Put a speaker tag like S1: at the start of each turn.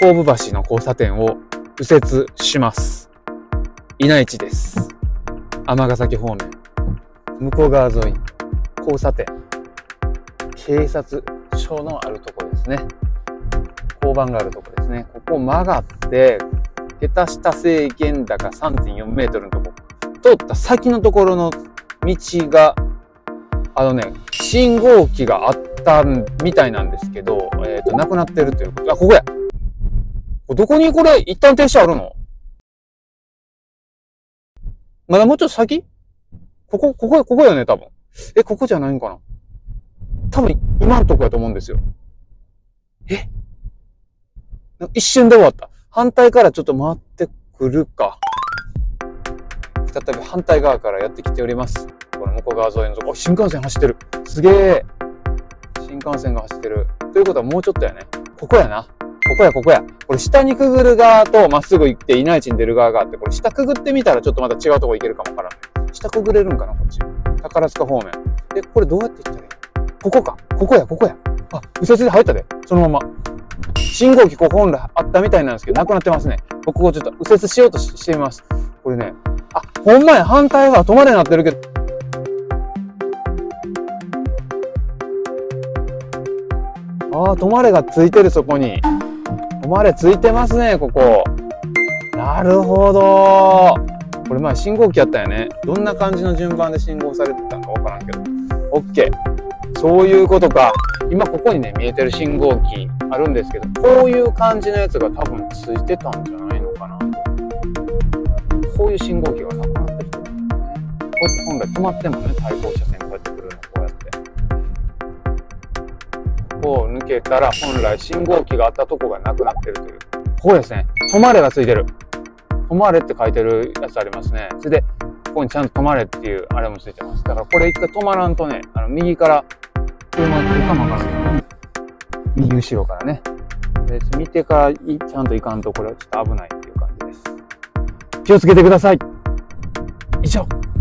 S1: 後部橋の交差点を右折します。稲市です。尼崎方面。向こう側沿い、交差点。警察署のあるところですね。交番があるところですね。ここ曲がって、下手した制限高 3.4 メートルのところ。通った先のところの道が、信号機があったみたいなんですけど、なくなってるということ。あ、ここや。どこにこれ、一旦停車あるの？まだもうちょっと先？ここよね、多分。ここじゃないんかな？多分、今のとこやと思うんですよ。一瞬で終わった。反対からちょっと回ってくるか。再び反対側からやってきております。この向こう側沿いのとこ。新幹線走ってる。すげえ。新幹線が走ってる。ということはもうちょっとやね。ここやな。ここや。これ下にくぐる側とまっすぐ行って稲市に出る側があって、これ下くぐってみたらちょっとまた違うとこ行けるかもわからない。下くぐれるんかな、こっち。宝塚方面。これどうやって行ったらいい？ここか。ここや。あ、右折で入ったで。そのまま。信号機ここ本来あったみたいなんですけど、なくなってますね。僕ここちょっと右折しようとしてみます。これね。あ、ほんまや。反対側止まれになってるけど。ああ、止まれがついてる、そこに。止まれついてますね、ここ。なるほど。これ前信号機やったよね。どんな感じの順番で信号されてたのかわからんけど。オッケー。そういうことか。今ここにね、見えてる信号機あるんですけど、こういう感じのやつが多分ついてたんじゃないのかな。こういう信号機がなくなってきてるんだよね。こうやって本来止まってもね、対向車線こうやってくるの、こうやって。ここを抜けたら本来信号機があったとこがなくなってるという。ここですね。止まれがついてる。止まれって書いてるやつありますね。それで、ここにちゃんと止まれっていうあれもついてます。だからこれ一回止まらんとね、右から車が来るかもわからない。右後ろからね。で見てからちゃんと行かんとこれはちょっと危ないっていう感じです。気をつけてください。以上。